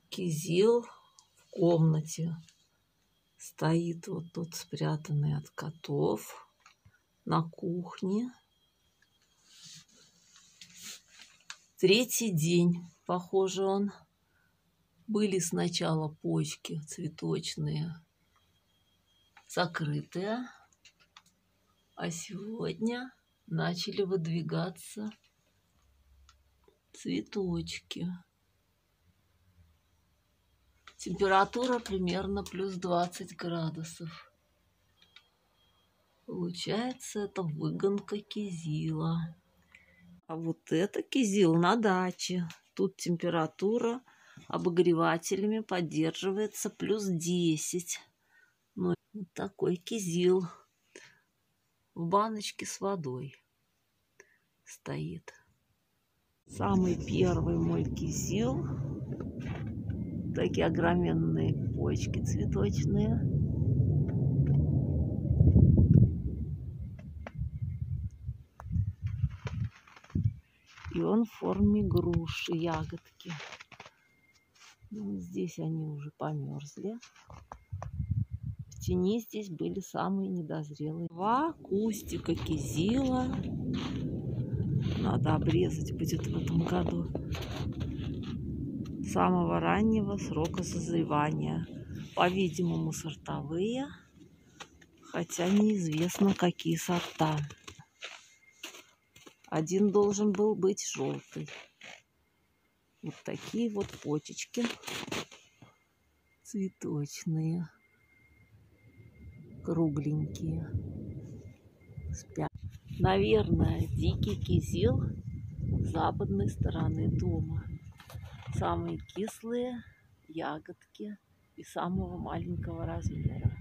Кизил в комнате. Стоит вот тут спрятанный от котов на кухне. Третий день, похоже, он. Были сначала почки цветочные, закрытые, а сегодня начали выдвигаться цветочки. Температура примерно плюс 20 градусов. Получается, это выгонка кизила. А вот это кизил на даче. Тут температура обогревателями поддерживается плюс 10. Ну, вот такой кизил в баночке с водой стоит. Самый первый мой кизил. Такие огроменные почки цветочные. И он в форме груши, ягодки. Ну, здесь они уже померзли. В тени здесь были самые недозрелые. 2 кустика кизила. Надо обрезать будет в этом году. Самого раннего срока созревания. По-видимому, сортовые, хотя неизвестно, какие сорта. Один должен был быть желтый. Вот такие вот почечки цветочные, кругленькие. Спят. Наверное, дикий кизил с западной стороны дома. Самые кислые ягодки и самого маленького размера.